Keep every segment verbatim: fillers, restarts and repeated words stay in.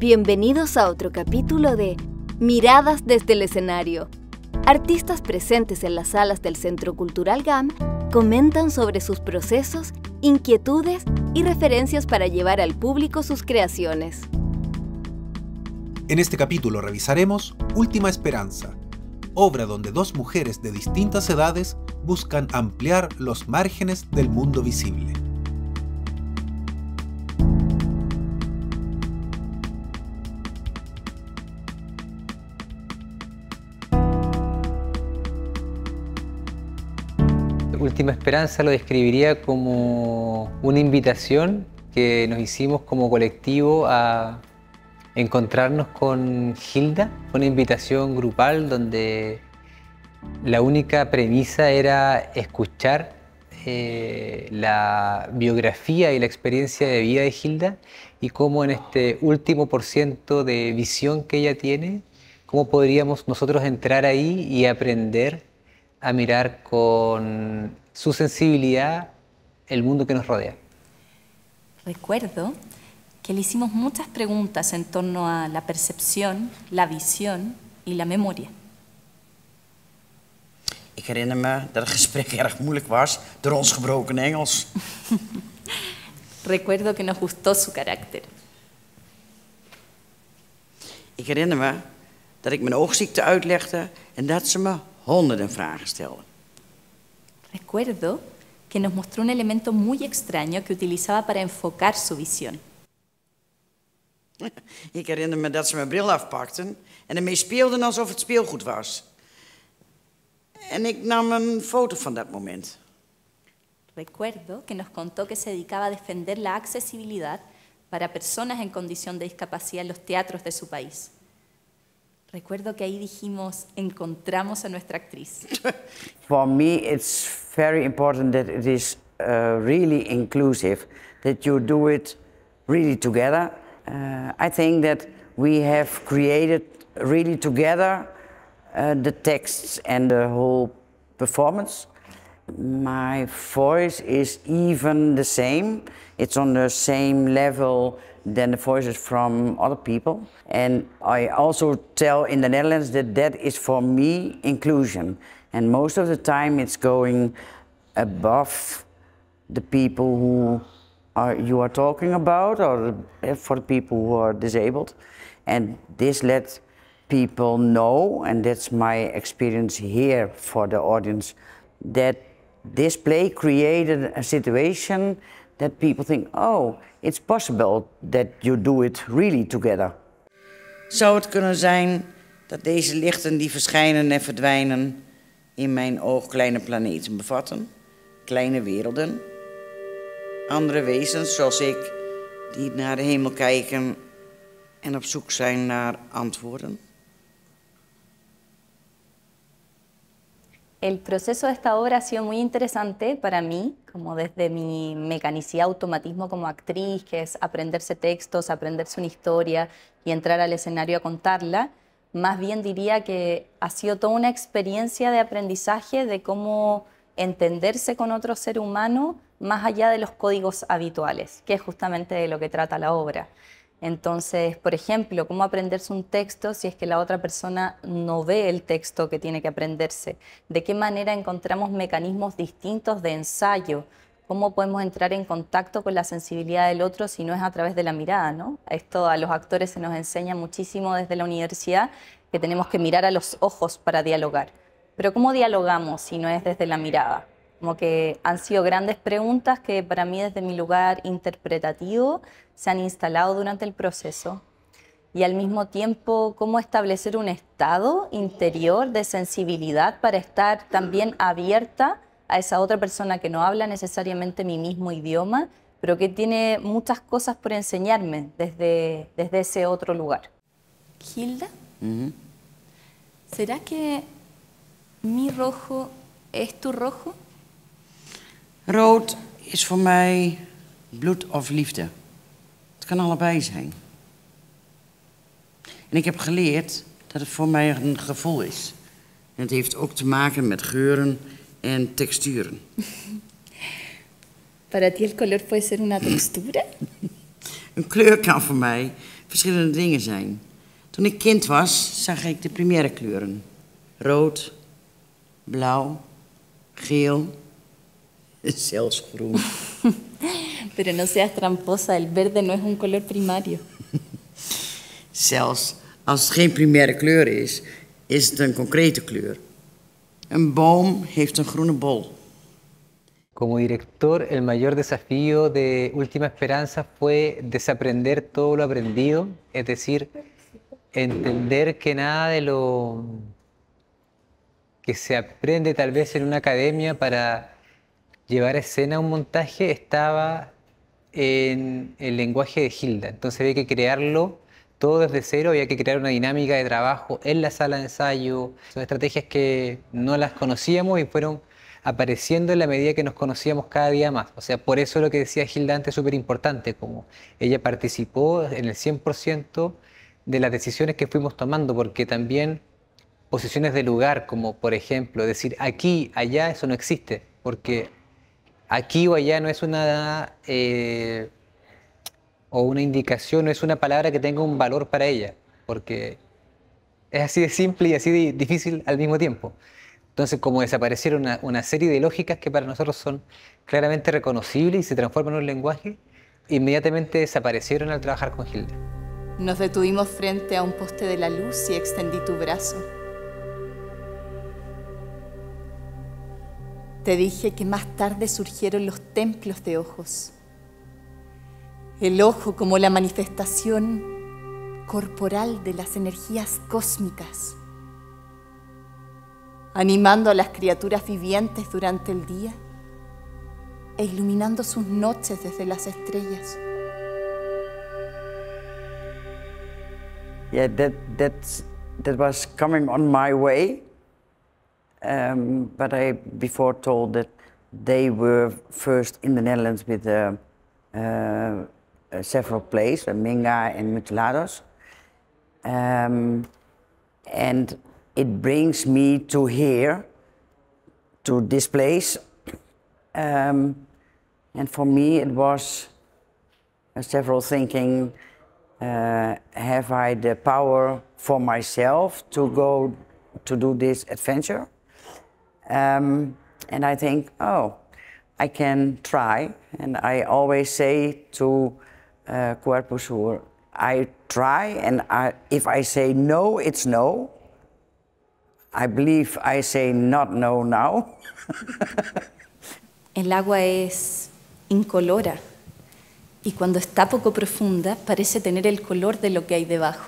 Bienvenidos a otro capítulo de Miradas desde el escenario. Artistas presentes en las salas del Centro Cultural G A M comentan sobre sus procesos, inquietudes y referencias para llevar al público sus creaciones. En este capítulo revisaremos Última Esperanza, obra donde dos mujeres de distintas edades buscan ampliar los márgenes del mundo visible. Última Esperanza lo describiría como una invitación que nos hicimos como colectivo a encontrarnos con Hilda, una invitación grupal donde la única premisa era escuchar eh, la biografía y la experiencia de vida de Hilda y cómo en este último por ciento de visión que ella tiene, cómo podríamos nosotros entrar ahí y aprender a mirar con su sensibilidad el mundo que nos rodea. Recuerdo que le hicimos muchas preguntas en torno a la percepción, la visión y la memoria. Ik herinner me dat het gesprek erg moeilijk was door ons gebroken Engels. Recuerdo que nos gustó su carácter. Ik herinner me dat ik mijn oogziekte uitlegde en dat ze me honderden vragen stelde. Recuerdo que nos mostró un elemento muy extraño que utilizaba para enfocar su visión. Ik herinner me dat ze mijn bril afpakten en ermee speelden alsof het speelgoed was. En ik nam een foto van dat moment. Recuerdo que nos contó que se dedicaba a defender la accesibilidad para personas en condición de discapacidad en los teatros de su país. Recuerdo que ahí dijimos, encontramos a nuestra actriz. For me, it's very important that it is uh, really inclusive, that you do it really together. Uh, I think that we have created really together uh, the texts and the whole performance. My voice is even the same. It's on the same level than the voices from other people. And I also tell in the Netherlands that that is for me inclusion. And most of the time it's going above the people who are, you are talking about, or for the people who are disabled. And this let people know, and that's my experience here for the audience, that this play created a situation that people think, oh, it's possible that you do it really together. Zou het kunnen zijn dat deze lichten die verschijnen en verdwijnen in mijn oog kleine planeten bevatten, kleine werelden, andere wezens zoals ik die naar de hemel kijken en op zoek zijn naar antwoorden? El proceso de esta obra ha sido muy interesante para mí, como desde mi mecanicidad, automatismo como actriz, que es aprenderse textos, aprenderse una historia y entrar al escenario a contarla. Más bien diría que ha sido toda una experiencia de aprendizaje de cómo entenderse con otro ser humano más allá de los códigos habituales, que es justamente de lo que trata la obra. Entonces, por ejemplo, cómo aprenderse un texto si es que la otra persona no ve el texto que tiene que aprenderse. De qué manera encontramos mecanismos distintos de ensayo. Cómo podemos entrar en contacto con la sensibilidad del otro si no es a través de la mirada, ¿no? Esto a los actores se nos enseña muchísimo desde la universidad, que tenemos que mirar a los ojos para dialogar. Pero ¿cómo dialogamos si no es desde la mirada? Como que han sido grandes preguntas que para mí desde mi lugar interpretativo se han instalado durante el proceso. Y al mismo tiempo, cómo establecer un estado interior de sensibilidad para estar también abierta a esa otra persona que no habla necesariamente mi mismo idioma, pero que tiene muchas cosas por enseñarme desde, desde ese otro lugar. Hilda, Mm-hmm. ¿será que mi rojo es tu rojo? Rood is voor mij bloed of liefde. Het kan allebei zijn. En ik heb geleerd dat het voor mij een gevoel is. En het heeft ook te maken met geuren en texturen. ¿Para ti el color puede ser una textura? Een kleur kan voor mij verschillende dingen zijn. Toen ik kind was, zag ik de primaire kleuren. Rood, blauw, geel, zelfs groen. Pero no seas tramposa, el verde no es un color primario. Zelfs als het geen primaire kleur is, is het een concrete kleur. Een boom heeft een groene bol. Como director, el mayor desafío de Última Esperanza fue desaprender todo lo aprendido, es decir, entender que nada de lo que se aprende tal vez en una academia para llevar a escena un montaje estaba en el lenguaje de Hilda. Entonces había que crearlo todo desde cero, había que crear una dinámica de trabajo en la sala de ensayo. Son estrategias que no las conocíamos y fueron apareciendo en la medida que nos conocíamos cada día más. O sea, por eso lo que decía Hilda antes es súper importante, como ella participó en el cien por ciento de las decisiones que fuimos tomando, porque también posiciones de lugar, como por ejemplo decir aquí, allá, eso no existe, porque aquí o allá no es una, eh, o una indicación, no es una palabra que tenga un valor para ella, porque es así de simple y así de difícil al mismo tiempo. Entonces, como desaparecieron una, una serie de lógicas que para nosotros son claramente reconocibles y se transforman en un lenguaje, inmediatamente desaparecieron al trabajar con Hilda. Nos detuvimos frente a un poste de la luz y extendí tu brazo. Te dije que más tarde surgieron los templos de ojos. El ojo como la manifestación corporal de las energías cósmicas, animando a las criaturas vivientes durante el día e iluminando sus noches desde las estrellas. Yeah, that, that's, that was coming on my way, um, but I before told that they were first in the Netherlands with uh, uh, several plays, uh, Minga and Mutilados. Um, and it brings me to here, to this place. Um, and for me it was uh, several thinking, uh, have I the power for myself to go to do this adventure? Um, and I think, oh, I can try. And I always say to uh, Cuerpo Sur, I try, and I, if I say no, it's no. I believe I say not no now. El agua es incolora y cuando está poco profunda parece tener el color de lo que hay debajo.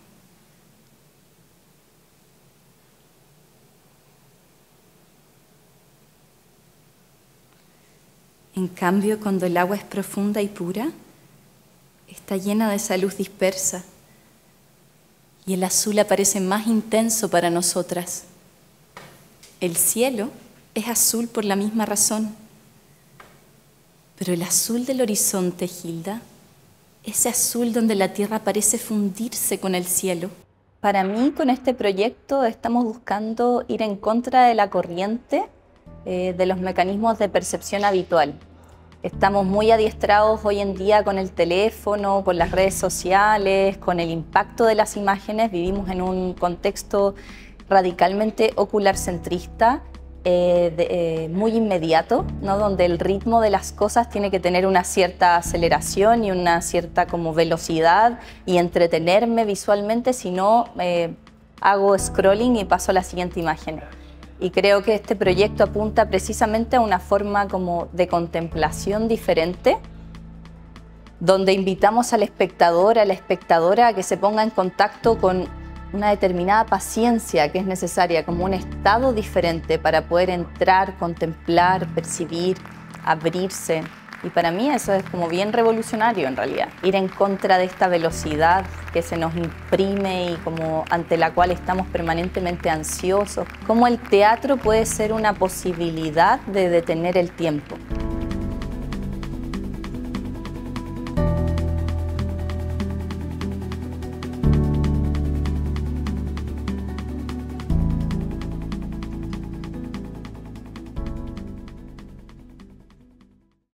En cambio, cuando el agua es profunda y pura, está llena de esa luz dispersa y el azul aparece más intenso para nosotras. El cielo es azul por la misma razón, pero el azul del horizonte, Hilda, ese azul donde la tierra parece fundirse con el cielo. Para mí, con este proyecto, estamos buscando ir en contra de la corriente eh, de los mecanismos de percepción habitual. Estamos muy adiestrados hoy en día con el teléfono, con las redes sociales, con el impacto de las imágenes. Vivimos en un contexto radicalmente ocular-centrista, eh, de, eh, muy inmediato, ¿no? Donde el ritmo de las cosas tiene que tener una cierta aceleración y una cierta como velocidad y entretenerme visualmente, si no eh, hago scrolling y paso a la siguiente imagen. Y creo que este proyecto apunta precisamente a una forma como de contemplación diferente, donde invitamos al espectador, a la espectadora a que se ponga en contacto con una determinada paciencia que es necesaria, como un estado diferente para poder entrar, contemplar, percibir, abrirse. Y para mí eso es como bien revolucionario en realidad, ir en contra de esta velocidad que se nos imprime y como ante la cual estamos permanentemente ansiosos. Cómo el teatro puede ser una posibilidad de detener el tiempo.